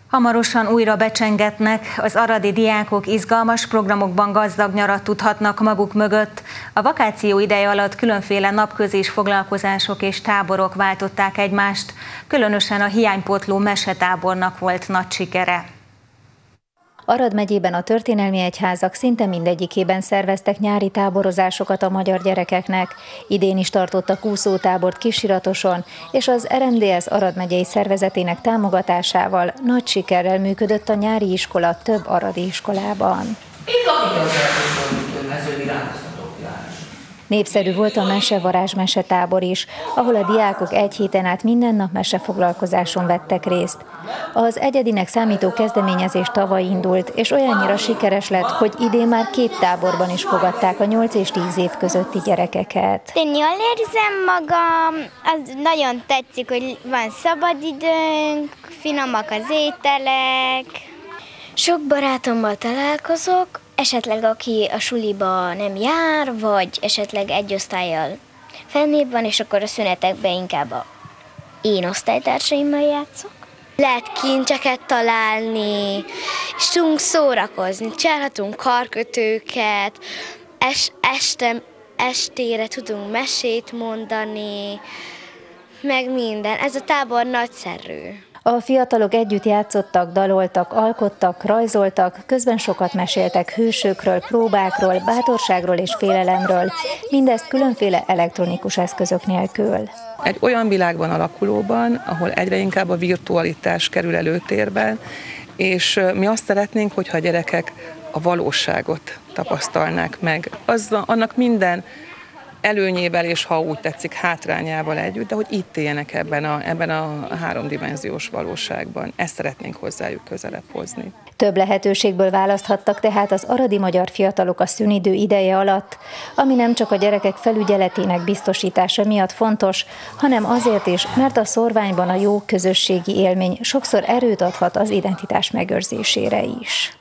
Hamarosan újra becsengetnek, az aradi diákok izgalmas programokban gazdag nyarat tudhatnak maguk mögött. A vakáció ideje alatt különféle napközis foglalkozások és táborok váltották egymást, különösen a hiánypótló mesetábornak volt nagy sikere. Arad megyében a történelmi egyházak szinte mindegyikében szerveztek nyári táborozásokat a magyar gyerekeknek. Idén is tartottak úszótábort Kisiratoson, és az RMDS Arad megyei szervezetének támogatásával nagy sikerrel működött a nyári iskola több aradi iskolában. Népszerű volt a mesevarázs mesetábor is, ahol a diákok egy héten át minden nap mesefoglalkozáson vettek részt. Az egyedinek számító kezdeményezés tavaly indult, és olyannyira sikeres lett, hogy idén már 2 táborban is fogadták a 8 és 10 év közötti gyerekeket. Én jól érzem magam, az nagyon tetszik, hogy van szabadidőnk, finomak az ételek. Sok barátommal találkozok, esetleg aki a suliba nem jár, vagy esetleg egy osztállyal fennébb van, és akkor a szünetekben inkább én osztálytársaimmal játszok. Lehet kincseket találni, és tudunk szórakozni, csinálhatunk karkötőket, estére tudunk mesét mondani, meg minden. Ez a tábor nagyszerű. A fiatalok együtt játszottak, daloltak, alkottak, rajzoltak, közben sokat meséltek hősökről, próbákról, bátorságról és félelemről, mindezt különféle elektronikus eszközök nélkül. Egy olyan világban alakulóban, ahol egyre inkább a virtualitás kerül előtérbe, és mi azt szeretnénk, hogyha a gyerekek a valóságot tapasztalnák meg. Annak minden előnyével és, ha úgy tetszik, hátrányával együtt, de hogy itt éljenek ebben a 3-dimenziós valóságban. Ezt szeretnénk hozzájuk közelebb hozni. Több lehetőségből választhattak tehát az aradi magyar fiatalok a szünidő ideje alatt, ami nem csak a gyerekek felügyeletének biztosítása miatt fontos, hanem azért is, mert a szórványban a jó közösségi élmény sokszor erőt adhat az identitás megőrzésére is.